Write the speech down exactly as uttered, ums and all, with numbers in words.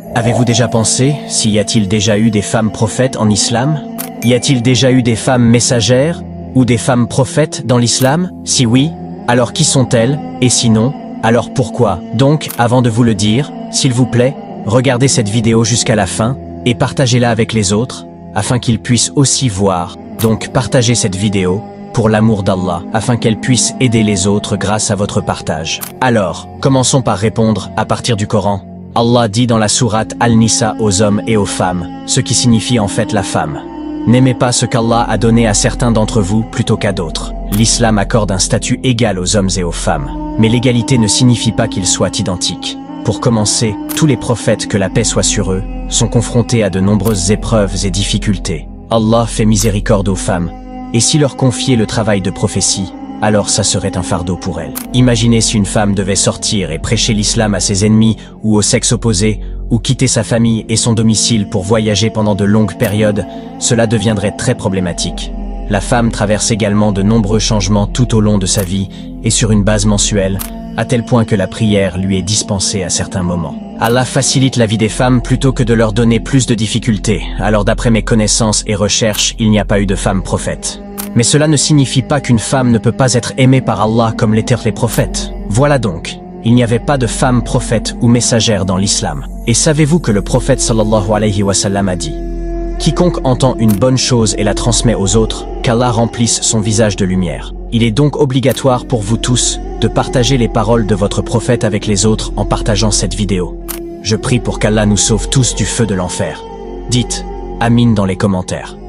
Avez-vous déjà pensé, s'il y a-t-il déjà eu des femmes prophètes en islam? Y a-t-il déjà eu des femmes messagères ou des femmes prophètes dans l'islam? Si oui, alors qui sont-elles? Et sinon, alors pourquoi? Donc, avant de vous le dire, s'il vous plaît, regardez cette vidéo jusqu'à la fin et partagez-la avec les autres, afin qu'ils puissent aussi voir. Donc partagez cette vidéo, pour l'amour d'Allah, afin qu'elle puisse aider les autres grâce à votre partage. Alors, commençons par répondre à partir du Coran. Allah dit dans la sourate Al-Nisa aux hommes et aux femmes, ce qui signifie en fait la femme. N'aimez pas ce qu'Allah a donné à certains d'entre vous plutôt qu'à d'autres. L'islam accorde un statut égal aux hommes et aux femmes. Mais l'égalité ne signifie pas qu'ils soient identiques. Pour commencer, tous les prophètes, que la paix soit sur eux, sont confrontés à de nombreuses épreuves et difficultés. Allah fait miséricorde aux femmes, et si leur confier le travail de prophétie, alors ça serait un fardeau pour elles. Imaginez si une femme devait sortir et prêcher l'islam à ses ennemis ou au sexe opposé, ou quitter sa famille et son domicile pour voyager pendant de longues périodes, cela deviendrait très problématique. La femme traverse également de nombreux changements tout au long de sa vie et sur une base mensuelle, à tel point que la prière lui est dispensée à certains moments. Allah facilite la vie des femmes plutôt que de leur donner plus de difficultés, alors d'après mes connaissances et recherches, il n'y a pas eu de femme prophète. Mais cela ne signifie pas qu'une femme ne peut pas être aimée par Allah comme l'étaient les prophètes. Voilà donc, il n'y avait pas de femme prophète ou messagère dans l'islam. Et savez-vous que le prophète sallallahu alayhi wa sallam a dit: quiconque entend une bonne chose et la transmet aux autres, qu'Allah remplisse son visage de lumière. Il est donc obligatoire pour vous tous de partager les paroles de votre prophète avec les autres en partageant cette vidéo. Je prie pour qu'Allah nous sauve tous du feu de l'enfer. Dites Amin dans les commentaires.